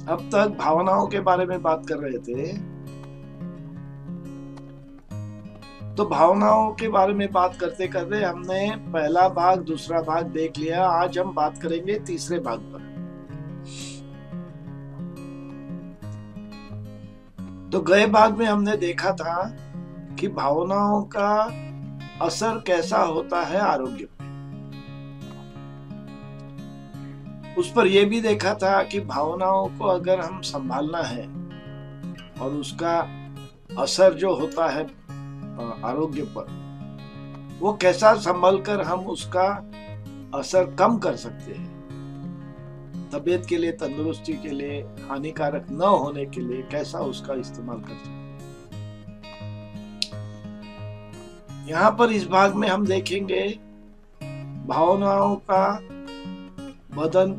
अब तक भावनाओं के बारे में बात कर रहे थे, तो भावनाओं के बारे में बात करते करते हमने पहला भाग दूसरा भाग देख लिया। आज हम बात करेंगे तीसरे भाग पर। तो गए भाग में हमने देखा था कि भावनाओं का असर कैसा होता है आरोग्य पर। उस पर यह भी देखा था कि भावनाओं को अगर हम संभालना है और उसका असर जो होता है आरोग्य पर, वो कैसा संभल कर हम उसका असर कम कर सकते हैं, तबीयत के लिए, तंदुरुस्ती के लिए, हानिकारक न होने के लिए कैसा उसका इस्तेमाल कर सकते हैं। यहाँ पर इस भाग में हम देखेंगे भावनाओं का बदन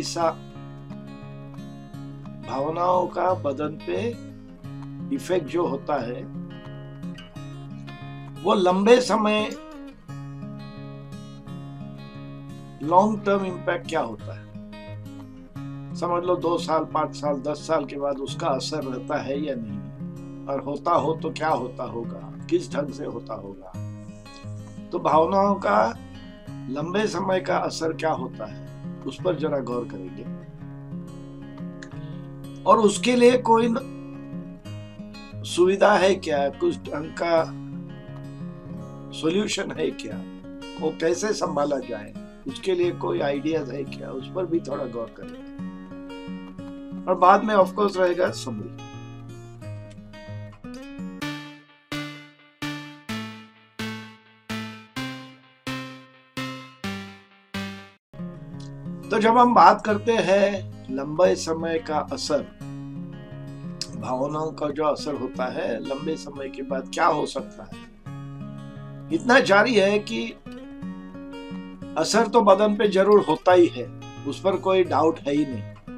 पे इफेक्ट जो होता है वो लंबे समय, लॉन्ग टर्म इम्पैक्ट क्या होता है। समझ लो 2 साल, 5 साल, 10 साल के बाद उसका असर रहता है या नहीं, और होता हो तो क्या होता होगा, किस ढंग से होता होगा। तो भावनाओं का लंबे समय का असर क्या होता है उस पर जरा गौर करेंगे, और उसके लिए कोई सुविधा है क्या, कुछ ढंग का सॉल्यूशन है क्या, वो कैसे संभाला जाए, उसके लिए कोई आइडियाज है क्या, उस पर भी थोड़ा गौर करेंगे। और बाद में ऑफ कोर्स रहेगा समरी। तो जब हम बात करते हैं लंबे समय का असर, भावनाओं का जो असर होता है लंबे समय के बाद क्या हो सकता है, इतना जारी है कि असर तो बदन पे जरूर होता ही है, उस पर कोई डाउट है ही नहीं।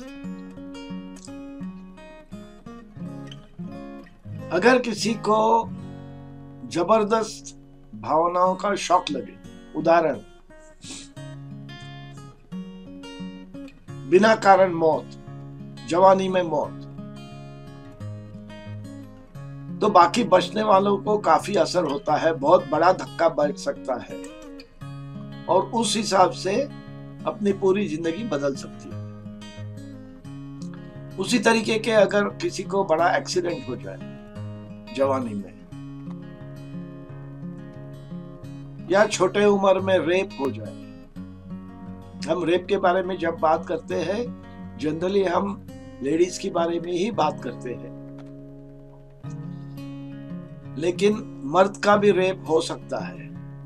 अगर किसी को जबरदस्त भावनाओं का शॉक लगे, उदाहरण बिना कारण मौत, जवानी में मौत, तो बाकी बचने वालों को काफी असर होता है, बहुत बड़ा धक्का बच सकता है और उस हिसाब से अपनी पूरी जिंदगी बदल सकती है। उसी तरीके के अगर किसी को बड़ा एक्सीडेंट हो जाए जवानी में, या छोटे उम्र में रेप हो जाए। हम रेप के बारे में जब बात करते हैं जनरली हम लेडीज के बारे में ही बात करते हैं, लेकिन मर्द का भी रेप हो सकता है।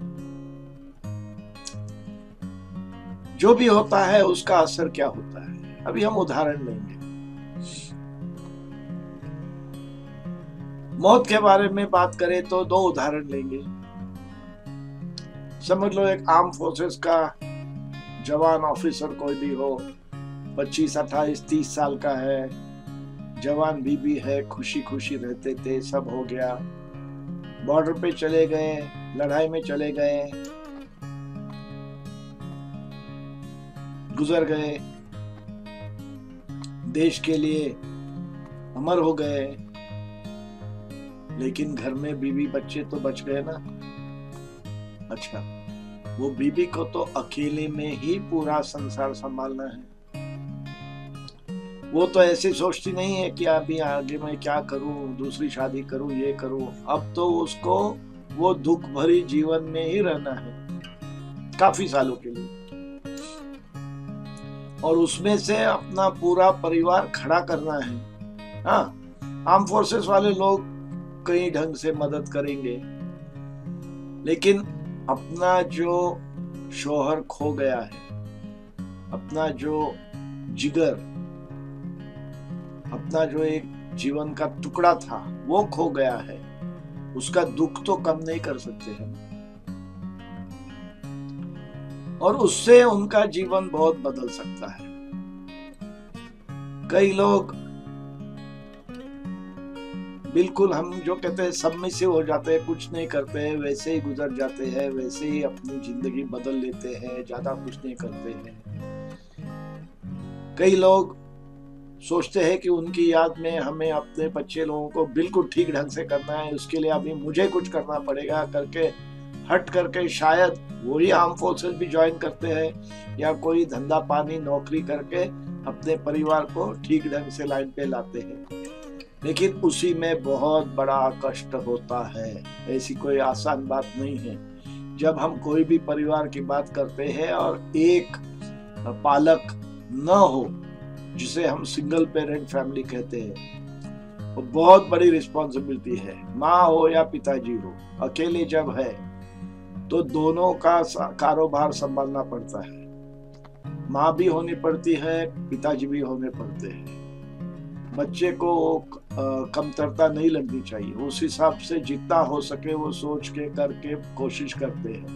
जो भी होता है उसका असर क्या होता है, अभी हम उदाहरण लेंगे। मौत के बारे में बात करें तो 2 उदाहरण लेंगे। समझ लो एक आर्म फोर्सेस का जवान ऑफिसर कोई भी हो, 25, 28, 30 साल का है, जवान बीबी है, खुशी खुशी रहते थे, सब हो गया, बॉर्डर पे चले गए, लड़ाई में चले गए, गुजर गए, देश के लिए अमर हो गए, लेकिन घर में बीवी बच्चे तो बच गए ना। अच्छा, वो बीबी को तो अकेले में ही पूरा संसार संभालना है। वो तो ऐसे सोचती नहीं है कि अभी आगे मैं क्या करूं, दूसरी शादी करूं, ये करूं। अब तो उसको वो दुख भरी जीवन में ही रहना है काफी सालों के लिए, और उसमें से अपना पूरा परिवार खड़ा करना है। हाँ, आर्म फोर्सेस वाले लोग कई ढंग से मदद करेंगे, लेकिन अपना जो शौहर खो गया है, अपना जो जिगर, अपना जो एक जीवन का टुकड़ा था वो खो गया है, उसका दुख तो कम नहीं कर सकते हैं, और उससे उनका जीवन बहुत बदल सकता है। कई लोग बिल्कुल, हम जो कहते हैं सबमिसिव हो जाते हैं, कुछ नहीं करते हैं, वैसे ही गुजर जाते हैं, वैसे ही अपनी जिंदगी बदल लेते हैं, ज्यादा कुछ नहीं करते हैं। कई लोग सोचते हैं कि उनकी याद में हमें अपने बच्चे लोगों को बिल्कुल ठीक ढंग से करना है, उसके लिए अभी मुझे कुछ करना पड़ेगा करके हट करके शायद वही आर्म फोर्सेस भी ज्वाइन करते हैं या कोई धंधा पानी नौकरी करके अपने परिवार को ठीक ढंग से लाइन पे लाते हैं। लेकिन उसी में बहुत बड़ा कष्ट होता है, ऐसी कोई आसान बात नहीं है। जब हम कोई भी परिवार की बात करते हैं और एक पालक न हो, जिसे हम सिंगल पेरेंट फैमिली कहते हैं, वो बहुत बड़ी रिस्पॉन्सिबिलिटी है। माँ हो या पिताजी हो, अकेले जब है तो दोनों का कारोबार संभालना पड़ता है। माँ भी होनी पड़ती है, पिताजी भी होने पड़ते हैं। बच्चे को कमतरता नहीं लगनी चाहिए, उस हिसाब से जितना हो सके वो सोच के करके कोशिश करते हैं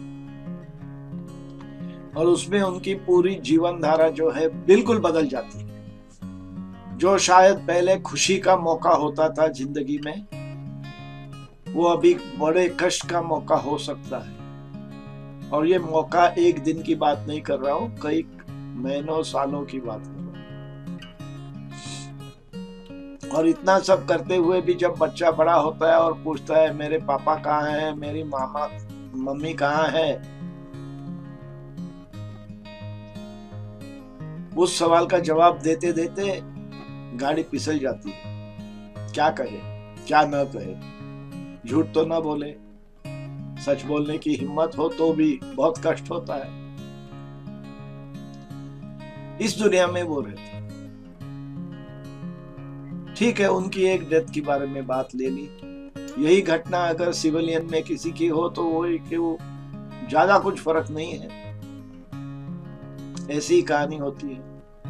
और उसमें उनकी पूरी जीवन धारा जो है बिल्कुल बदल जाती है। जो शायद पहले खुशी का मौका होता था जिंदगी में, वो अभी बड़े कष्ट का मौका हो सकता है। और ये मौका एक दिन की बात नहीं कर रहा हूं, कई महीनों सालों की बात कर रहा हूं। और इतना सब करते हुए भी जब बच्चा बड़ा होता है और पूछता है मेरे पापा कहाँ हैं, मेरी मम्मी कहाँ है, उस सवाल का जवाब देते देते गाड़ी फिसल जाती है। क्या कहे क्या न कहे, झूठ तो न बोले, सच बोलने की हिम्मत हो तो भी बहुत कष्ट होता है। इस दुनिया में वो रहते। ठीक है, उनकी एक डेथ के बारे में बात ले ली। यही घटना अगर सिविलियन में किसी की हो तो वो ज्यादा कुछ फर्क नहीं है, ऐसी ही कहानी होती है।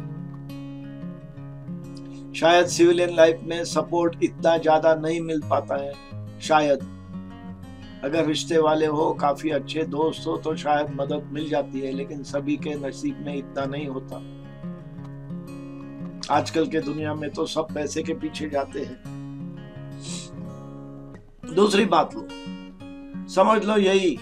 शायद सिविलियन लाइफ में सपोर्ट इतना ज्यादा नहीं मिल पाता है, शायद अगर रिश्ते वाले हो, काफी अच्छे दोस्त हो तो शायद मदद मिल जाती है, लेकिन सभी के नसीब में इतना नहीं होता। आजकल के दुनिया में तो सब पैसे के पीछे जाते हैं। दूसरी बात लो, समझ लो यही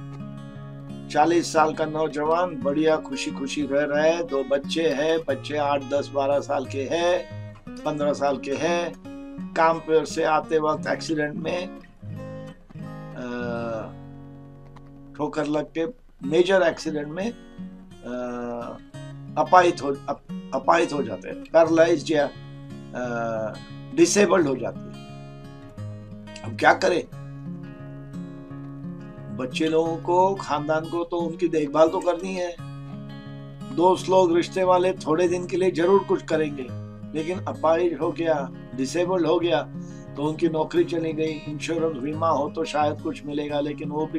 40 साल का नौजवान बढ़िया खुशी खुशी रह रहा है, 2 बच्चे हैं, बच्चे 8, 10, 12 साल के हैं, 15 साल के हैं, काम पर से आते वक्त एक्सीडेंट में ठोकर लग के, मेजर एक्सीडेंट में अपाहिज हो जाते हैं, पैरालाइज्ड या डिसेबल्ड हो जाते हैं। अब क्या करें? बच्चे लोगों को, खानदान को तो उनकी देखभाल तो करनी है। दोस्त लोग, रिश्ते वाले थोड़े दिन के लिए जरूर कुछ करेंगे, लेकिन अपाहिज हो गया, डिसेबल्ड हो गया तो उनकी नौकरी चली गई। इंश्योरेंस बीमा हो तो शायद कुछ मिलेगा, लेकिन वो भी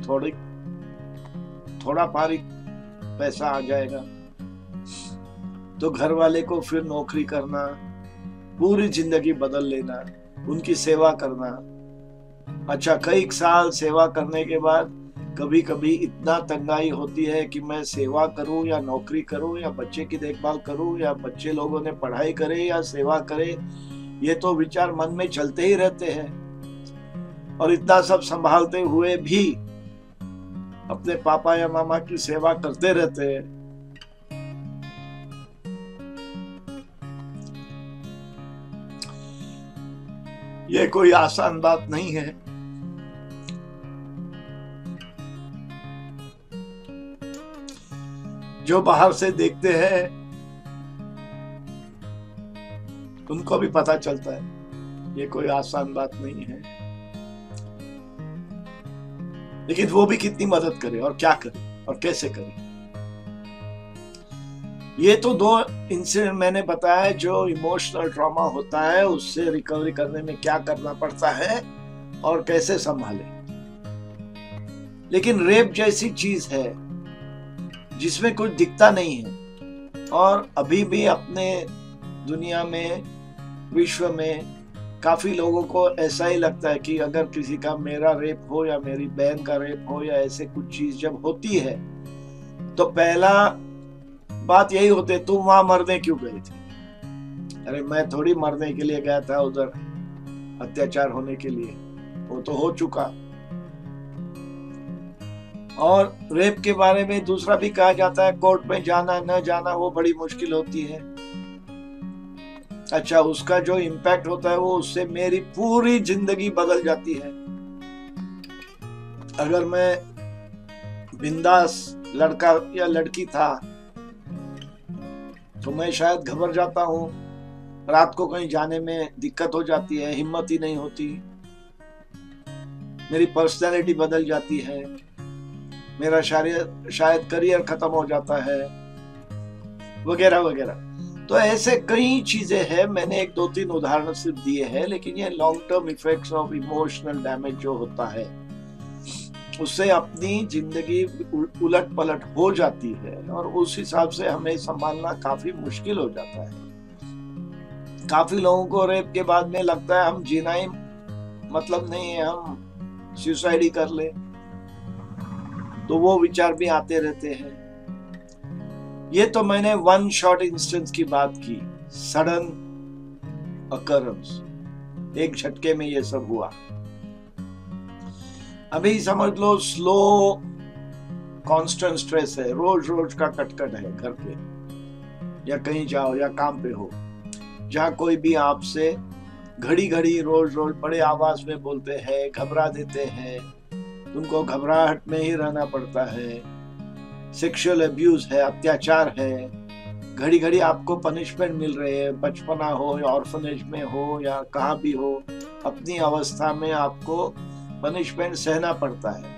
थोड़ा भारी पैसा आ जाएगा। तो घर वाले को फिर नौकरी करना, पूरी जिंदगी बदल लेना, उनकी सेवा करना। अच्छा, कई साल सेवा करने के बाद कभी कभी इतना तंगाई होती है कि मैं सेवा करूं या नौकरी करूं या बच्चे की देखभाल करूं या बच्चे लोगों ने पढ़ाई करे या सेवा करे, ये तो विचार मन में चलते ही रहते हैं। और इतना सब संभालते हुए भी अपने पापा या मामा की सेवा करते रहते हैं। ये कोई आसान बात नहीं है। जो बाहर से देखते हैं उनको भी पता चलता है ये कोई आसान बात नहीं है, लेकिन वो भी कितनी मदद करे और क्या करे और कैसे करे। ये तो 2 इंसिडेंट मैंने बताया जो इमोशनल ट्रॉमा होता है, उससे रिकवरी करने में क्या करना पड़ता है और कैसे संभाले। लेकिन रेप जैसी चीज है जिसमें कुछ दिखता नहीं है, और अभी भी अपने दुनिया में, विश्व में काफी लोगों को ऐसा ही लगता है कि अगर किसी का, मेरा रेप हो या मेरी बहन का रेप हो या ऐसे कुछ चीज जब होती है तो पहला बात यही होती है, तुम वहां मरने क्यों गए थे? अरे मैं थोड़ी मरने के लिए गया था उधर, अत्याचार होने के लिए, वो तो हो चुका। और रेप के बारे में दूसरा भी कहा जाता है, कोर्ट में जाना न जाना वो बड़ी मुश्किल होती है। अच्छा, उसका जो इम्पैक्ट होता है वो उससे मेरी पूरी जिंदगी बदल जाती है। अगर मैं बिंदास लड़का या लड़की था तो मैं शायद घबरा जाता हूँ, रात को कहीं जाने में दिक्कत हो जाती है, हिम्मत ही नहीं होती, मेरी पर्सनैलिटी बदल जाती है, मेरा शायद करियर खत्म हो जाता है, वगैरह वगैरह। तो ऐसे कई चीजें हैं, मैंने एक दो तीन उदाहरण सिर्फ दिए हैं, लेकिन ये long term effects of emotional damage जो होता है उससे अपनी जिंदगी उलट पलट हो जाती है, और उस हिसाब से हमें संभालना काफी मुश्किल हो जाता है। काफी लोगों को रेप के बाद में लगता है हम जीना ही मतलब नहीं है, हम सुसाइड ही कर ले, तो वो विचार भी आते रहते हैं। ये तो मैंने वन शॉट इंस्टेंस की बात की, सडन अकरेंस, एक झटके में ये सब हुआ। अभी समझ लो स्लो कांस्टेंट स्ट्रेस है, रोज रोज का कटकट है घर पे या कहीं जाओ या काम पे हो, जहाँ कोई भी आपसे घड़ी घड़ी रोज रोज बड़े आवाज में बोलते हैं, घबरा देते हैं, तुमको घबराहट में ही रहना पड़ता है, सेक्सुअल अब्यूज है, अत्याचार है, घड़ी घड़ी आपको पनिशमेंट मिल रहे हैं, बचपना हो या ऑर्फनेज में हो या कहाँ भी हो, अपनी अवस्था में आपको पनिशमेंट सहना पड़ता है।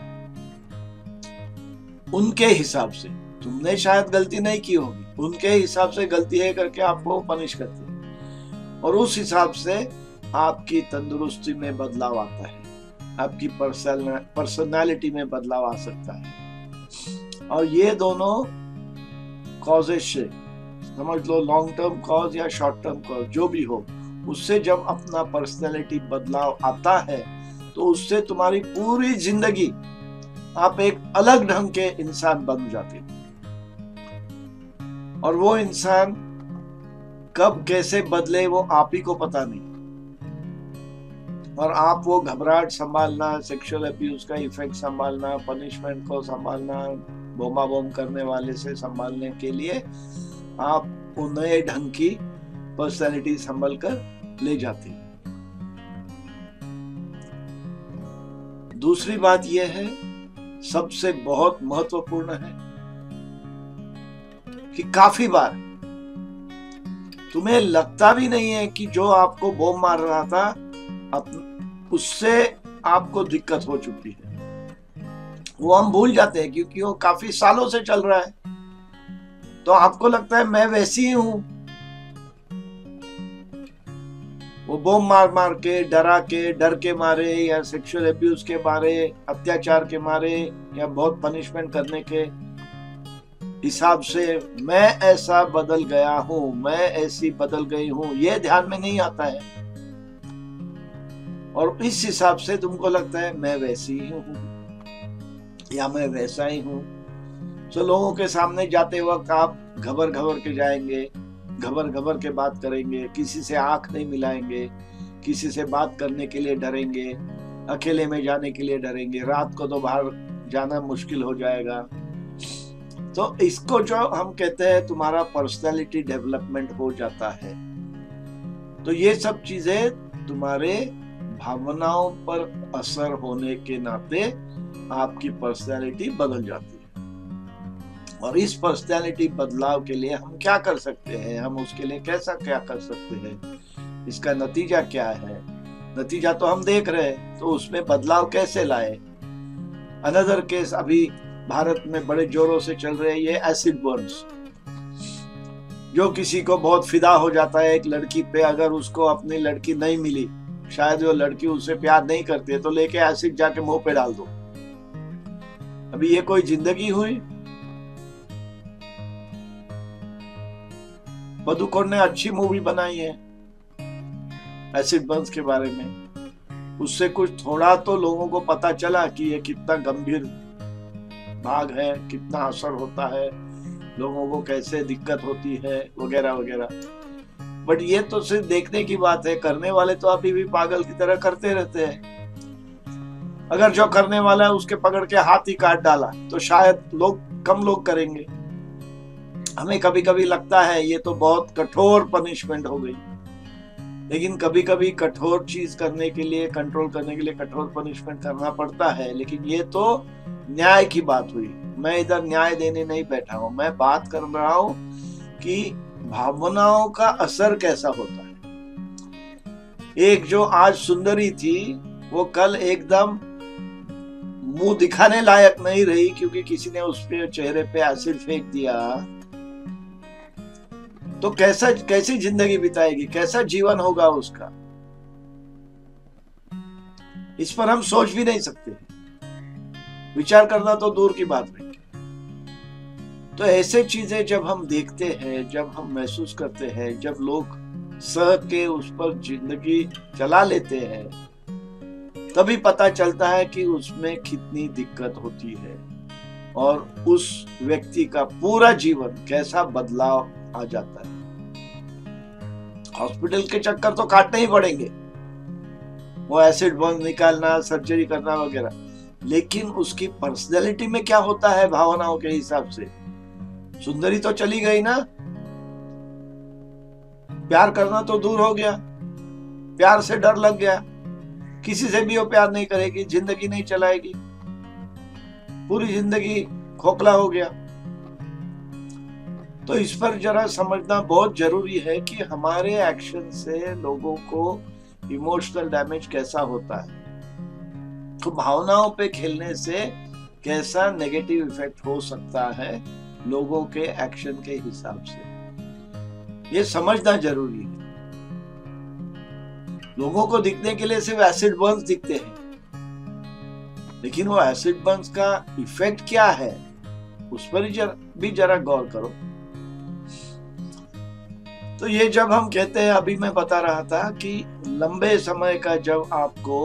उनके हिसाब से तुमने शायद गलती नहीं की होगी, उनके हिसाब से गलती है करके आपको पनिश करते हैं, और उस हिसाब से आपकी तंदुरुस्ती में बदलाव आता है, आपकी पर्सनालिटी में बदलाव आ सकता है। और ये दोनों कॉजेज से समझ लो, लॉन्ग टर्म कॉज या शॉर्ट टर्म कॉज जो भी हो, उससे जब अपना पर्सनालिटी बदलाव आता है तो उससे तुम्हारी पूरी जिंदगी आप एक अलग ढंग के इंसान बन जाते हो, और वो इंसान कब कैसे बदले वो आप ही को पता नहीं। और आप वो घबराहट संभालना, सेक्सुअल अब्यूज का इफेक्ट संभालना, पनिशमेंट को संभालना, बोमा बोम करने वाले से संभालने के लिए आप वो नए ढंग की पर्सनैलिटी संभल कर ले जाते हैं। दूसरी बात यह है, सबसे बहुत महत्वपूर्ण है, कि काफी बार तुम्हें लगता भी नहीं है कि जो आपको बॉम्ब मार रहा था उससे आपको दिक्कत हो चुकी है, वो हम भूल जाते हैं क्योंकि वो काफी सालों से चल रहा है। तो आपको लगता है मैं वैसी ही हूं, वो बॉम्ब मार मार के, डरा के, डर के मारे, या सेक्सुअल अब्यूज के मारे, अत्याचार के मारे, या बहुत पनिशमेंट करने के हिसाब से मैं ऐसा बदल गया हूं, मैं ऐसी बदल गई हूं, ये ध्यान में नहीं आता है। और इस हिसाब से तुमको लगता है मैं वैसी ही हूं या मैं वैसा ही हूं। तो लोगों के सामने जाते वक्त आप घबर घबर के जाएंगे, घबर घबर के बात करेंगे, किसी से आंख नहीं मिलाएंगे, किसी से बात करने के लिए डरेंगे, अकेले में जाने के लिए डरेंगे, रात को तो बाहर जाना मुश्किल हो जाएगा। तो इसको जो हम कहते हैं तुम्हारा पर्सनालिटी डेवलपमेंट हो जाता है। तो ये सब चीजें तुम्हारे भावनाओं पर असर होने के नाते आपकी पर्सनालिटी बदल जाती है। और इस पर्सनालिटी बदलाव के लिए हम क्या कर सकते हैं, हम उसके लिए कैसा क्या कर सकते हैं, इसका नतीजा क्या है, नतीजा तो हम देख रहे हैं, तो उसमें बदलाव कैसे लाए। अनदर केस अभी भारत में बड़े जोरों से चल रहे हैं ये एसिड बर्न्स। जो किसी को बहुत फिदा हो जाता है एक लड़की पे, अगर उसको अपनी लड़की नहीं मिली, शायद वो लड़की उससे प्यार नहीं करती है, तो लेके एसिड जाके मुंह पे डाल दो। अभी ये कोई जिंदगी हुई? मधुकर ने अच्छी मूवी बनाई है एसिड बर्न्स के बारे में, उससे कुछ थोड़ा तो लोगों को पता चला कि ये कितना गंभीर भाग है, कितना असर होता है, लोगों को कैसे दिक्कत होती है, वगैरह वगैरह। बट ये तो सिर्फ देखने की बात है, करने वाले तो अभी भी पागल की तरह करते रहते हैं। अगर जो करने वाला है उसके पकड़ के हाथ ही काट डाला तो शायद कम लोग करेंगे। हमें कभी कभी लगता है ये तो बहुत कठोर पनिशमेंट हो गई, लेकिन कभी कभी कठोर चीज करने के लिए, कंट्रोल करने के लिए कठोर पनिशमेंट करना पड़ता है। लेकिन ये तो न्याय की बात हुई। मैं इधर न्याय देने नहीं बैठा हूं, मैं बात कर रहा हूं कि भावनाओं का असर कैसा होता है। एक जो आज सुंदरी थी, वो कल एकदम मुंह दिखाने लायक नहीं रही क्योंकि किसी ने उसके चेहरे पे एसिड फेंक दिया। तो कैसी जिंदगी बिताएगी, कैसा जीवन होगा उसका, इस पर हम सोच भी नहीं सकते। विचार करना तो दूर की बात नहीं। तो ऐसे चीजें जब हम देखते हैं, जब हम महसूस करते हैं, जब लोग सह के उस पर जिंदगी चला लेते हैं, तभी पता चलता है कि उसमें कितनी दिक्कत होती है और उस व्यक्ति का पूरा जीवन कैसा बदलाव आ जाता है। हॉस्पिटल के चक्कर तो काटने ही पड़ेंगे, वो एसिड बर्न निकालना, सर्जरी करना वगैरह, लेकिन उसकी पर्सनैलिटी में क्या होता है भावनाओं के हिसाब से। सुंदरी तो चली गई ना, प्यार करना तो दूर हो गया, प्यार से डर लग गया, किसी से भी वो प्यार नहीं करेगी, जिंदगी नहीं चलाएगी, पूरी जिंदगी खोखला हो गया। तो इस पर जरा समझना बहुत जरूरी है कि हमारे एक्शन से लोगों को इमोशनल डैमेज कैसा होता है, तो भावनाओं पे खेलने से कैसा नेगेटिव इफेक्ट हो सकता है लोगों के एक्शन के हिसाब से, ये समझना जरूरी है। लोगों को दिखने के लिए सिर्फ एसिड बर्न्स दिखते हैं, लेकिन वो एसिड बर्न्स का इफेक्ट क्या है उस पर भी जरा गौर करो। तो ये जब हम कहते हैं, अभी मैं बता रहा था कि लंबे समय का जब आपको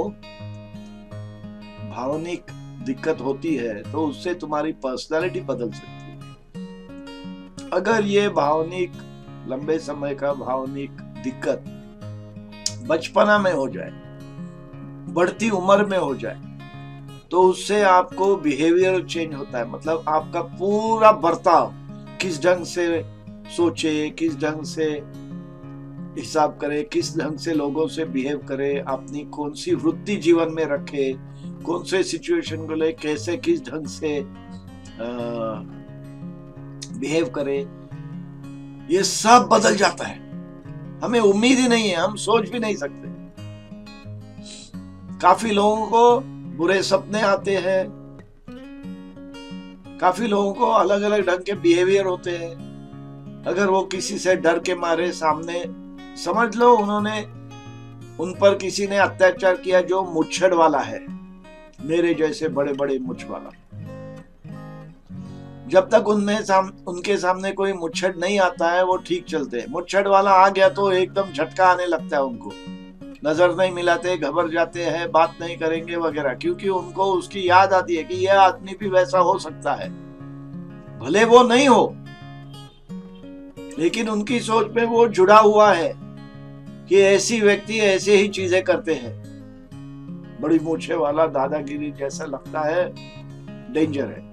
भावनिक दिक्कत होती है तो उससे तुम्हारी पर्सनालिटी बदल सकती है। अगर ये लंबे समय का भावनिक दिक्कत बचपना में हो जाए, बढ़ती उम्र में हो जाए, तो उससे आपको बिहेवियर चेंज होता है। मतलब आपका पूरा बर्ताव, किस ढंग से सोचे, किस ढंग से हिसाब करे, किस ढंग से लोगों से बिहेव करे, अपनी कौन सी वृत्ति जीवन में रखे, कौन से सिचुएशन को ले कैसे किस ढंग से बिहेव करे, ये सब बदल जाता है। हमें उम्मीद ही नहीं है, हम सोच भी नहीं सकते। काफी लोगों को बुरे सपने आते हैं, काफी लोगों को अलग अलग ढंग के बिहेवियर होते हैं। अगर वो किसी से डर के मारे सामने, समझ लो उन पर किसी ने अत्याचार किया जो मुच्छड़ वाला है, मेरे जैसे बड़े बड़े मुछ वाला, जब तक उनके सामने कोई मुच्छड़ नहीं आता है वो ठीक चलते हैं। मुच्छड़ वाला आ गया तो एकदम झटका आने लगता है, उनको नजर नहीं मिलाते, घबरा जाते हैं, बात नहीं करेंगे वगैरह, क्योंकि उनको उसकी याद आती है कि यह आदमी भी वैसा हो सकता है। भले वो नहीं हो, लेकिन उनकी सोच में वो जुड़ा हुआ है कि ऐसी व्यक्ति ऐसे ही चीजें करते हैं। बड़ी मूछे वाला, दादागिरी जैसा लगता है, डेंजर है।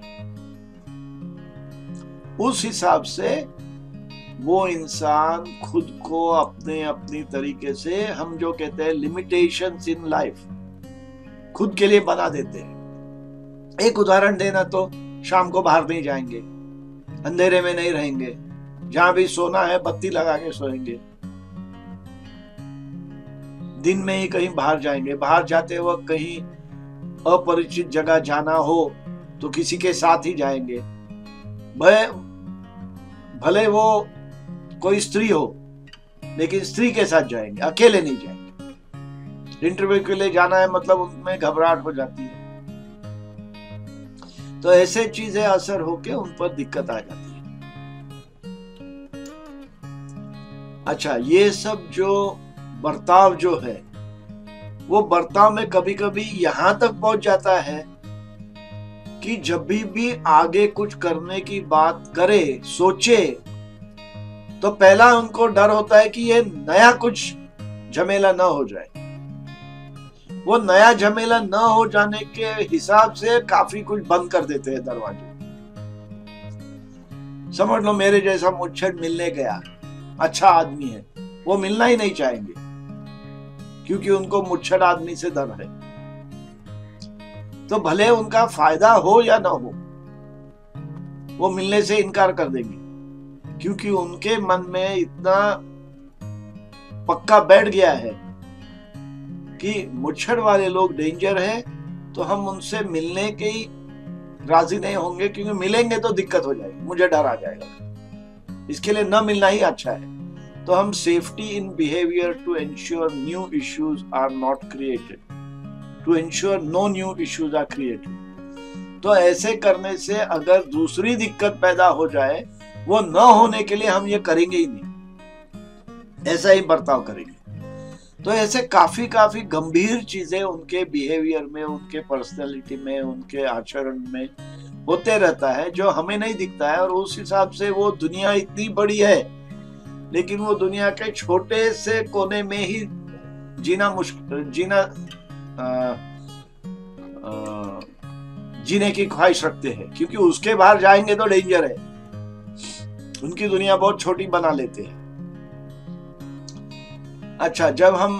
उस हिसाब से वो इंसान खुद को अपनी तरीके से, हम जो कहते हैं लिमिटेशंस इन लाइफ, खुद के लिए बना देते हैं। एक उदाहरण देना तो, शाम को बाहर नहीं जाएंगे, अंधेरे में नहीं रहेंगे, जहां भी सोना है बत्ती लगा के सोएंगे, दिन में ही कहीं बाहर जाएंगे, बाहर जाते वक्त कहीं अपरिचित जगह जाना हो तो किसी के साथ ही जाएंगे, भले वो कोई स्त्री हो, लेकिन स्त्री के साथ जाएंगे, अकेले नहीं जाएंगे। इंटरव्यू के लिए जाना है, मतलब उनमें घबराहट हो जाती है। तो ऐसे चीजें असर होके उन पर दिक्कत आ जाती है। अच्छा, ये सब जो बर्ताव जो है, वो बर्ताव में कभी कभी यहां तक पहुंच जाता है कि जब भी आगे कुछ करने की बात करे, सोचे, तो पहला उनको डर होता है कि ये नया कुछ झमेला ना हो जाए। वो नया झमेला ना हो जाने के हिसाब से काफी कुछ बंद कर देते हैं दरवाजे। समझ लो मेरे जैसा मुच्छड़ मिलने गया, अच्छा आदमी है, वो मिलना ही नहीं चाहेंगे। क्योंकि उनको मुच्छड़ आदमी से डर है। तो भले उनका फायदा हो या ना हो, वो मिलने से इनकार कर देंगे, क्योंकि उनके मन में इतना पक्का बैठ गया है कि मुच्छड़ वाले लोग डेंजर है, तो हम उनसे मिलने के ही राजी नहीं होंगे, क्योंकि मिलेंगे तो दिक्कत हो जाएगी, मुझे डर आ जाएगा, इसके लिए न मिलना ही अच्छा है। तो हम safety in behaviour to ensure new issues are not created, to ensure no new issues are created. तो ऐसे करने से अगर दूसरी दिक्कत पैदा हो जाए, वो न होने के लिए हम ये करेंगे ही नहीं, ऐसा ही बर्ताव करेंगे। तो ऐसे काफी गंभीर चीजें उनके बिहेवियर में, उनके पर्सनैलिटी में, उनके आचरण में होते रहता है, जो हमें नहीं दिखता है। और उस हिसाब से वो दुनिया इतनी बड़ी है, लेकिन वो दुनिया के छोटे से कोने में ही जीने की ख्वाहिश रखते हैं, क्योंकि उसके बाहर जाएंगे तो डेंजर है। उनकी दुनिया बहुत छोटी बना लेते हैं। अच्छा, जब हम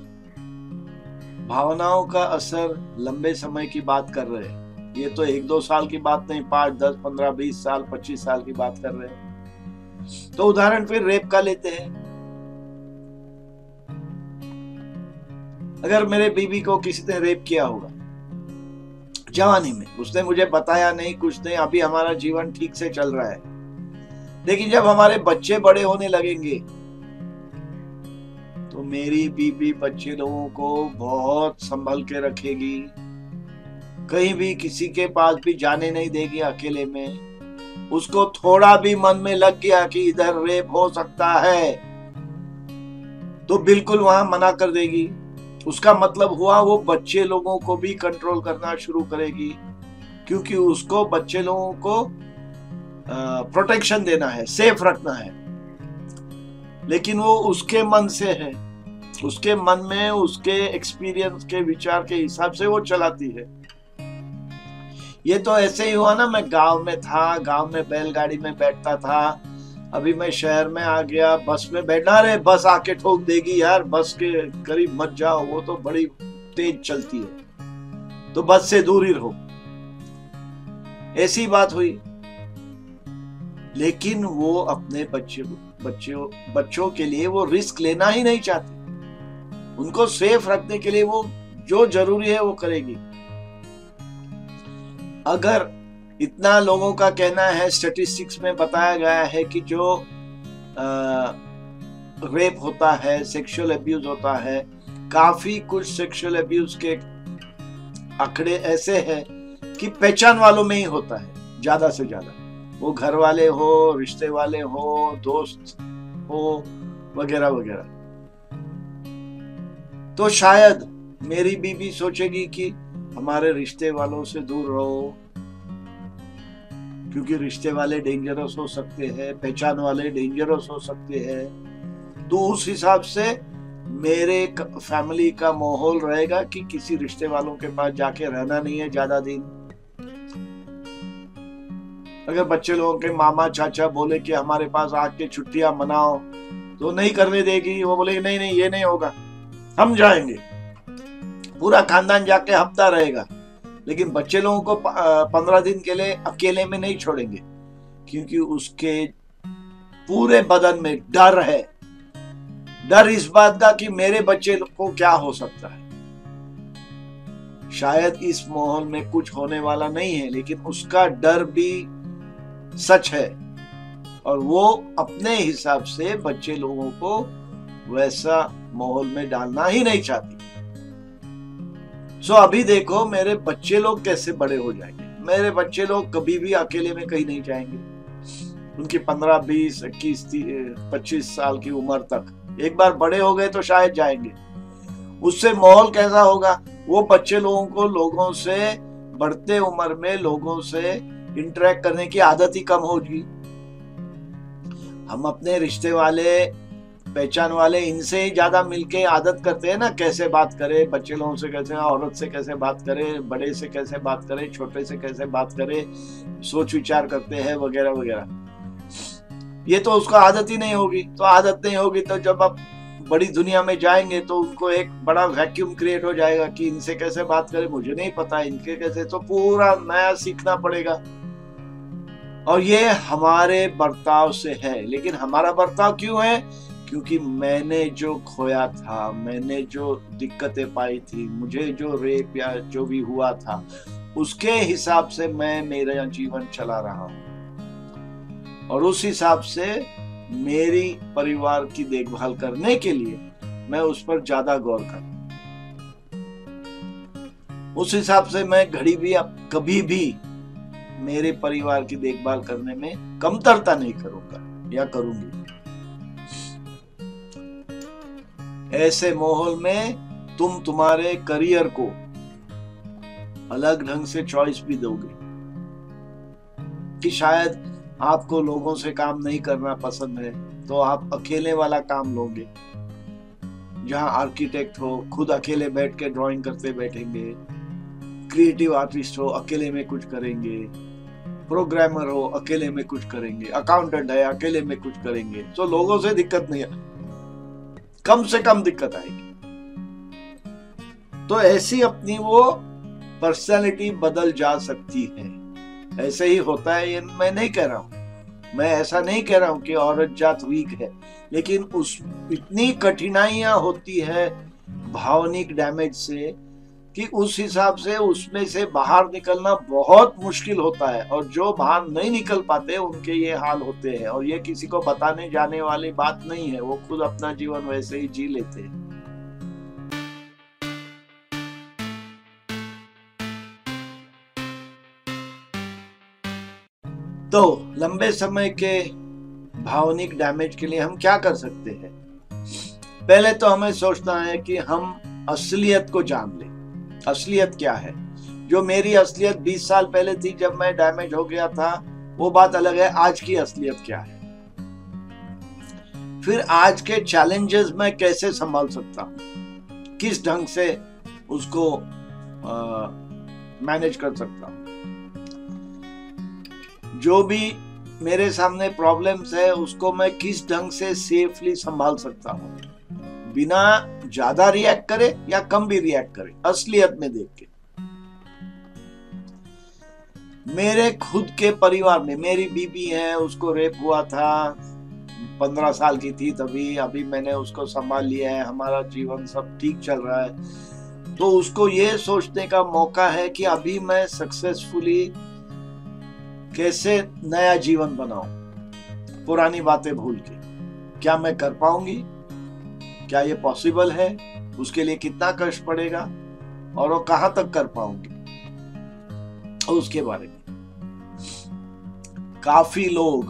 भावनाओं का असर लंबे समय की बात कर रहे हैं, ये तो 1-2 साल की बात नहीं, 5, 10, 15, 20 साल, 25 साल की बात कर रहे हैं। तो उदाहरण फिर रेप का लेते हैं। अगर मेरे बीवी को किसी ने रेप किया होगा जवानी में, उसने मुझे बताया नहीं, कुछ नहीं, अभी हमारा जीवन ठीक से चल रहा है, लेकिन जब हमारे बच्चे बड़े होने लगेंगे तो मेरी बीबी बच्चे लोगों को बहुत संभल के रखेगी, कहीं भी किसी के पास भी जाने नहीं देगी अकेले में। उसको थोड़ा भी मन में लग गया कि इधर रेप हो सकता है, तो बिल्कुल वहां मना कर देगी। उसका मतलब हुआ वो बच्चे लोगों को भी कंट्रोल करना शुरू करेगी, क्योंकि उसको बच्चे लोगों को प्रोटेक्शन देना है, सेफ रखना है। लेकिन वो उसके मन से है, उसके मन में, उसके एक्सपीरियंस के विचार के हिसाब से वो चलाती है। ये तो ऐसे ही हुआ ना, मैं गांव में था, गांव में बैलगाड़ी में बैठता था, अभी मैं शहर में आ गया, बस में बैठना, रे बस आके ठोक देगी यार, बस के करीब मत जाओ, वो तो बड़ी तेज चलती है, तो बस से दूर ही रहो, ऐसी बात हुई। लेकिन वो अपने बच्चों के लिए वो रिस्क लेना ही नहीं चाहती, उनको सेफ रखने के लिए वो जो जरूरी है वो करेगी। अगर इतना लोगों का कहना है, स्टैटिस्टिक्स में बताया गया है कि जो रेप होता है, सेक्सुअल अब्यूज होता है, काफी कुछ सेक्सुअल अब्यूज के आंकड़े ऐसे हैं कि पहचान वालों में ही होता है ज्यादा से ज्यादा, वो घर वाले हो, रिश्ते वाले हो, दोस्त हो, वगैरह वगैरह। तो शायद मेरी बीवी सोचेगी कि हमारे रिश्ते वालों से दूर रहो, क्योंकि रिश्ते वाले डेंजरस हो सकते हैं, पहचान वाले डेंजरस हो सकते हैं। तो उस हिसाब से मेरे फैमिली का माहौल रहेगा कि किसी रिश्ते वालों के पास जाके रहना नहीं है ज्यादा दिन। अगर बच्चे लोगों के मामा चाचा बोले कि हमारे पास आके छुट्टियां मनाओ, तो नहीं करने देगी, वो बोले नहीं नहीं ये नहीं होगा, हम जाएंगे, पूरा खानदान जाके हफ्ता रहेगा, लेकिन बच्चे लोगों को 15 दिन के लिए अकेले में नहीं छोड़ेंगे, क्योंकि उसके पूरे बदन में डर है, डर इस बात का कि मेरे बच्चे को क्या हो सकता है। शायद इस माहौल में कुछ होने वाला नहीं है, लेकिन उसका डर भी सच है, और वो अपने हिसाब से बच्चे लोगों को वैसा माहौल में डालना ही नहीं चाहती। सो अभी देखो मेरे बच्चे लोग कैसे बड़े हो जाएंगे। मेरे बच्चे लोग कभी भी अकेले में कहीं नहीं जाएंगे, उनकी 15, 20, 21, 25 साल की उम्र तक। एक बार बड़े हो गए तो शायद जाएंगे। उससे माहौल कैसा होगा, वो बच्चे लोगों को लोगों से, बढ़ते उम्र में लोगों से इंटरेक्ट करने की आदत ही कम होगी। हम अपने रिश्ते वाले, पहचान वाले, इनसे ही ज्यादा मिलके आदत करते हैं ना, कैसे बात करें, बच्चे लोगों से कैसे, औरत से कैसे बात करें, बड़े से कैसे बात करें, छोटे से कैसे बात करें, सोच विचार करते हैं वगैरह वगैरह। ये तो उसको आदत ही नहीं होगी। तो आदत नहीं होगी तो जब आप बड़ी दुनिया में जाएंगे तो उनको एक बड़ा वैक्यूम क्रिएट हो जाएगा कि इनसे कैसे बात करें, मुझे नहीं पता इनके कैसे, तो पूरा नया सीखना पड़ेगा। और ये हमारे बर्ताव से है। लेकिन हमारा बर्ताव क्यों है? क्योंकि मैंने जो खोया था, मैंने जो दिक्कतें पाई थी, मुझे जो रेप या जो भी हुआ था, उसके हिसाब से मैं मेरा जीवन चला रहा हूं। और उस हिसाब से मेरी परिवार की देखभाल करने के लिए मैं उस पर ज्यादा गौर करूं। उस हिसाब से मैं घड़ी भी अब कभी भी मेरे परिवार की देखभाल करने में कमतरता नहीं करूंगा या करूंगी। ऐसे माहौल में तुम तुम्हारे करियर को अलग ढंग से चॉइस भी दोगे कि शायद आपको लोगों से काम नहीं करना पसंद है तो आप अकेले वाला काम लोगे, जहां आर्किटेक्ट हो खुद अकेले बैठ के ड्राइंग करते बैठेंगे, क्रिएटिव आर्टिस्ट हो अकेले में कुछ करेंगे, प्रोग्रामर हो अकेले में कुछ करेंगे, अकाउंटेंट है अकेले में कुछ करेंगे। तो लोगों से दिक्कत नहीं है, कम से कम दिक्कत आएगी। तो ऐसी अपनी वो पर्सनालिटी बदल जा सकती है। ऐसे ही होता है, ये मैं नहीं कह रहा हूं, मैं ऐसा नहीं कह रहा हूं कि औरत जात वीक है, लेकिन उस इतनी कठिनाइयां होती है भावनिक डैमेज से कि उस हिसाब से उसमें से बाहर निकलना बहुत मुश्किल होता है। और जो बाहर नहीं निकल पाते उनके ये हाल होते हैं। और ये किसी को बताने जाने वाली बात नहीं है, वो खुद अपना जीवन वैसे ही जी लेते हैं। तो लंबे समय के भावनिक डैमेज के लिए हम क्या कर सकते हैं? पहले तो हमें सोचना है कि हम असलियत को जान लें। असलियत क्या है? जो मेरी असलियत 20 साल पहले थी जब मैं डैमेज हो गया था, वो बात अलग है। आज की असलियत क्या है? फिर आज के चैलेंजेस मैं कैसे संभाल सकता हूं, किस ढंग से उसको मैनेज कर सकता हूं। जो भी मेरे सामने प्रॉब्लम्स है उसको मैं किस ढंग से सेफली संभाल सकता हूं, बिना ज्यादा रिएक्ट करे या कम भी रिएक्ट करे, असलियत में देख के। मेरे खुद के परिवार में मेरी बीबी है, उसको रेप हुआ था, 15 साल की थी तभी, अभी मैंने उसको संभाल लिया है, हमारा जीवन सब ठीक चल रहा है। तो उसको ये सोचने का मौका है कि अभी मैं सक्सेसफुली कैसे नया जीवन बनाऊं, पुरानी बातें भूल के। क्या मैं कर पाऊंगी? क्या ये पॉसिबल है? उसके लिए कितना कष्ट पड़ेगा और वो कहां तक कर पाऊंगी, उसके बारे में। काफी लोग,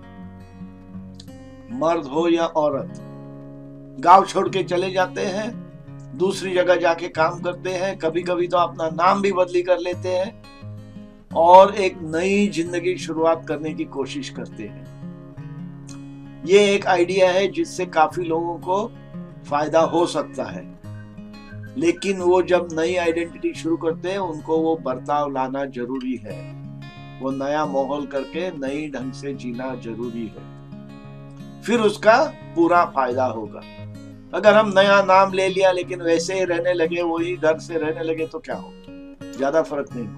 मर्द हो या औरत, गांव छोड़ के चले जाते हैं, दूसरी जगह जाके काम करते हैं, कभी कभी तो अपना नाम भी बदली कर लेते हैं और एक नई जिंदगी शुरुआत करने की कोशिश करते हैं। ये एक आइडिया है जिससे काफी लोगों को फायदा हो सकता है, लेकिन वो जब नई आइडेंटिटी शुरू करते हैं उनको वो बर्ताव लाना जरूरी है, वो नया माहौल करके नई ढंग से जीना जरूरी है, फिर उसका पूरा फायदा होगा। अगर हम नया नाम ले लिया लेकिन वैसे ही रहने लगे, वही डर से रहने लगे, तो क्या होगा? ज्यादा फर्क नहीं होगा।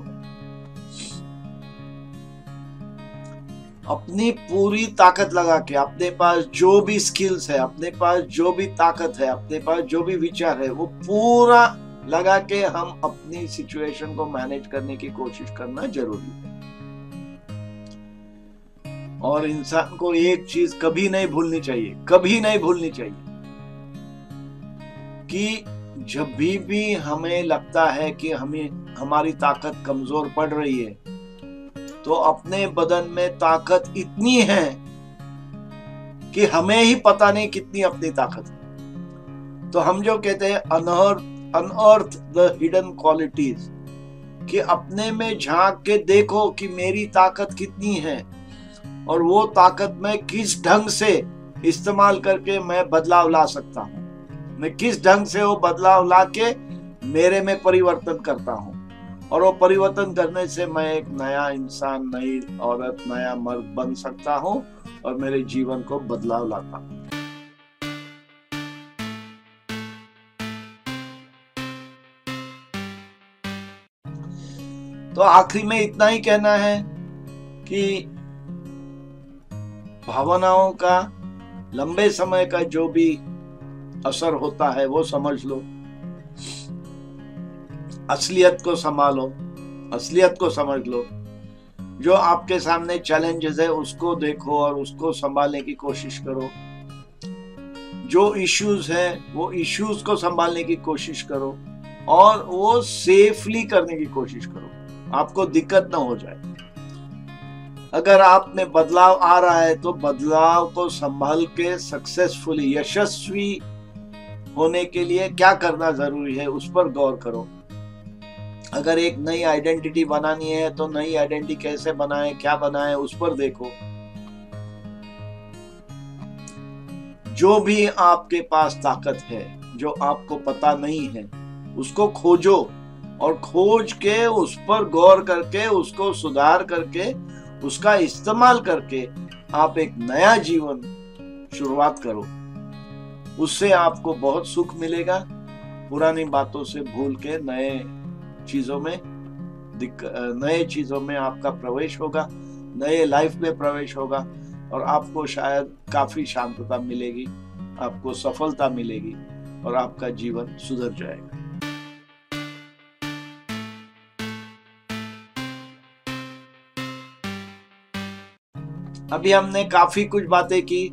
अपनी पूरी ताकत लगा के, अपने पास जो भी स्किल्स है, अपने पास जो भी ताकत है, अपने पास जो भी विचार है, वो पूरा लगा के हम अपनी सिचुएशन को मैनेज करने की कोशिश करना जरूरी है। और इंसान को एक चीज कभी नहीं भूलनी चाहिए, कभी नहीं भूलनी चाहिए कि जब भी हमें लगता है कि हमारी ताकत कमजोर पड़ रही है, तो अपने बदन में ताकत इतनी है कि हमें ही पता नहीं कितनी अपनी ताकत है। तो हम जो कहते हैं अनअर्थ द हिडन क्वालिटीज, कि अपने में झांक के देखो कि मेरी ताकत कितनी है और वो ताकत मैं किस ढंग से इस्तेमाल करके मैं बदलाव ला सकता हूँ, मैं किस ढंग से वो बदलाव ला के मेरे में परिवर्तन करता हूँ, और वो परिवर्तन करने से मैं एक नया इंसान, नई औरत, नया मर्द बन सकता हूँ और मेरे जीवन को बदलाव लाता हूँ। तो आखिरी में इतना ही कहना है कि भावनाओं का लंबे समय का जो भी असर होता है वो समझ लो, असलियत को संभालो, असलियत को समझ लो। जो आपके सामने चैलेंजेस है उसको देखो और उसको संभालने की कोशिश करो। जो इश्यूज है वो इश्यूज को संभालने की कोशिश करो और वो सेफली करने की कोशिश करो, आपको दिक्कत ना हो जाए। अगर आप में बदलाव आ रहा है तो बदलाव को संभाल के सक्सेसफुली यशस्वी होने के लिए क्या करना जरूरी है उस पर गौर करो। अगर एक नई आइडेंटिटी बनानी है तो नई आइडेंटिटी कैसे बनाए, क्या बनाए, उस पर देखो। जो भी आपके पास ताकत है जो आपको पता नहीं है उसको खोजो और खोज के उस पर गौर करके उसको सुधार करके उसका इस्तेमाल करके आप एक नया जीवन शुरुआत करो। उससे आपको बहुत सुख मिलेगा। पुरानी बातों से भूल के नए चीजों में आपका प्रवेश होगा, नए लाइफ में प्रवेश होगा और आपको शायद काफी शांतता मिलेगी, आपको सफलता मिलेगी और आपका जीवन सुधर जाएगा। अभी हमने काफी कुछ बातें की,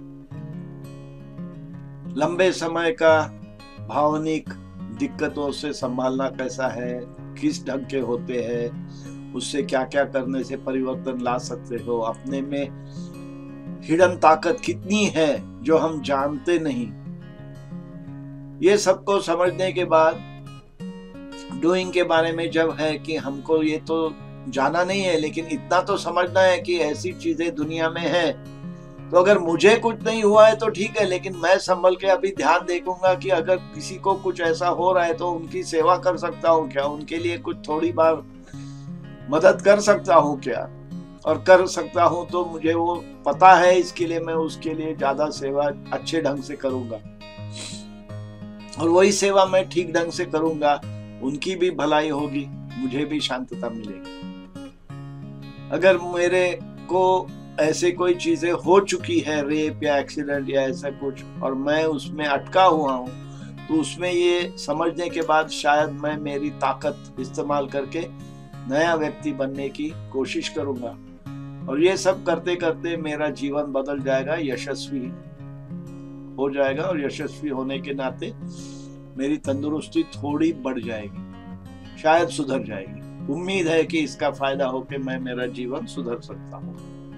लंबे समय का भावनिक दिक्कतों से संभालना कैसा है, किस ढंग के होते हैं, उससे क्या क्या करने से परिवर्तन ला सकते हो, अपने में हिडन ताकत कितनी है जो हम जानते नहीं। ये सबको समझने के बाद डूइंग के बारे में जब है कि हमको ये तो जाना नहीं है लेकिन इतना तो समझना है कि ऐसी चीजें दुनिया में है। तो अगर मुझे कुछ नहीं हुआ है तो ठीक है, लेकिन मैं संभल के अभी ध्यान देखूंगा कि अगर किसी को कुछ ऐसा हो रहा है तो उनकी सेवा कर सकता हूँ क्या, उनके लिए कुछ थोड़ी बार मदद कर सकता हूँ क्या, और कर सकता हूँ तो मुझे वो पता है, इसके लिए मैं उसके लिए ज्यादा सेवा अच्छे ढंग से करूंगा और वही सेवा मैं ठीक ढंग से करूंगा, उनकी भी भलाई होगी, मुझे भी शांतता मिलेगी। अगर मेरे को ऐसे कोई चीजें हो चुकी है, रेप या एक्सीडेंट या ऐसा कुछ, और मैं उसमें अटका हुआ हूँ, तो उसमें ये समझने के बाद शायद मैं मेरी ताकत इस्तेमाल करके नया व्यक्ति बनने की कोशिश करूंगा और ये सब करते करते मेरा जीवन बदल जाएगा, यशस्वी हो जाएगा और यशस्वी होने के नाते मेरी तंदुरुस्ती थोड़ी बढ़ जाएगी, शायद सुधर जाएगी। उम्मीद है कि इसका फायदा हो के मैं मेरा जीवन सुधर सकता हूँ।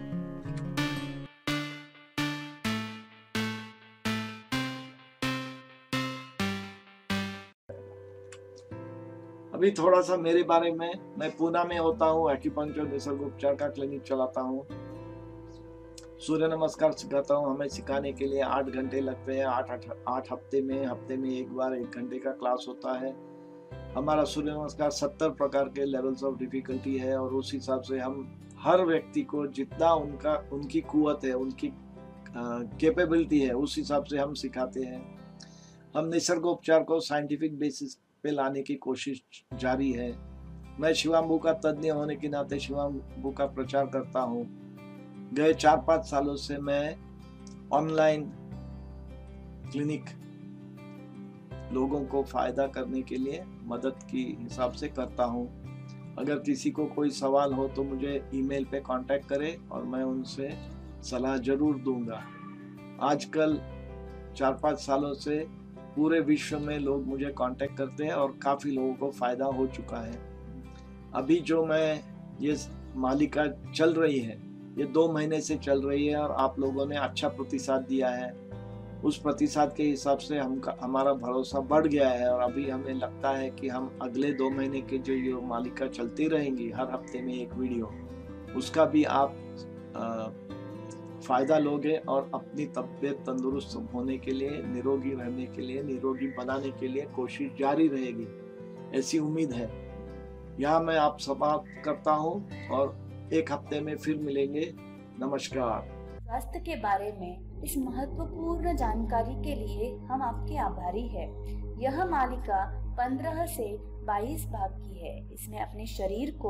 अभी थोड़ा सा मेरे बारे में, मैं पूना में होता हूँ, एक्यूपंक्चर निसर्ग उपचार का क्लिनिक चलाता हूँ, सूर्य नमस्कार सिखाता हूँ। हमें सिखाने के लिए 8 घंटे लगते हैं, 8 हफ्ते में एक बार 1 घंटे का क्लास होता है। हमारा सूर्य नमस्कार 70 प्रकार के लेवल्स ऑफ डिफिकल्टी है और उस हिसाब से हम हर व्यक्ति को जितना उनकी कुवत है, उनकी कैपेबिलिटी है, उस हिसाब से हम सिखाते हैं। हम निसर्गोपचार को साइंटिफिक बेसिस पे लाने की कोशिश जारी है। मैं शिवाम्बू का तज्ञ होने के नाते शिवाम्बू का प्रचार करता हूँ। गए 4-5 सालों से मैं ऑनलाइन क्लिनिक लोगों को फायदा करने के लिए मदद की हिसाब से करता हूँ। अगर किसी को कोई सवाल हो तो मुझे ईमेल पे कांटेक्ट करे और मैं उनसे सलाह जरूर दूंगा। आजकल 4-5 सालों से पूरे विश्व में लोग मुझे कांटेक्ट करते हैं और काफ़ी लोगों को फ़ायदा हो चुका है। अभी जो मैं ये मालिका चल रही है, ये 2 महीने से चल रही है और आप लोगों ने अच्छा प्रतिसाद दिया है। उस प्रतिसाद के हिसाब से हमारा भरोसा बढ़ गया है और अभी हमें लगता है कि हम अगले 2 महीने के जो ये मालिका चलती रहेंगी, हर हफ्ते में एक वीडियो, उसका भी आप फ़ायदा लोगे और अपनी तबीयत तंदुरुस्त होने के लिए, निरोगी रहने के लिए, निरोगी बनाने के लिए कोशिश जारी रहेगी, ऐसी उम्मीद है। यहाँ मैं आप समाप्त करता हूँ और 1 हफ्ते में फिर मिलेंगे। नमस्कार। स्वास्थ्य के बारे में इस महत्वपूर्ण जानकारी के लिए हम आपके आभारी हैं। यह मालिका 15 से 22 भाग की है। इसमें अपने शरीर को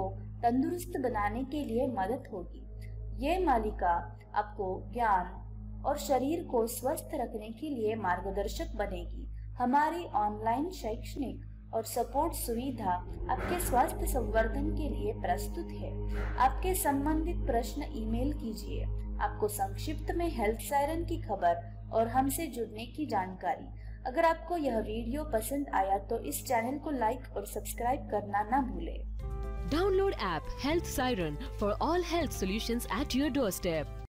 तंदुरुस्त बनाने के लिए मदद होगी। ये मालिका आपको ज्ञान और शरीर को स्वस्थ रखने के लिए मार्गदर्शक बनेगी। हमारी ऑनलाइन शैक्षणिक और सपोर्ट सुविधा आपके स्वास्थ्य संवर्धन के लिए प्रस्तुत है। आपके संबंधित प्रश्न ईमेल कीजिए। आपको संक्षिप्त में हेल्थ सायरन की खबर और हमसे जुड़ने की जानकारी। अगर आपको यह वीडियो पसंद आया तो इस चैनल को लाइक और सब्सक्राइब करना ना भूलें। Download app Health Siren for all health solutions at your doorstep.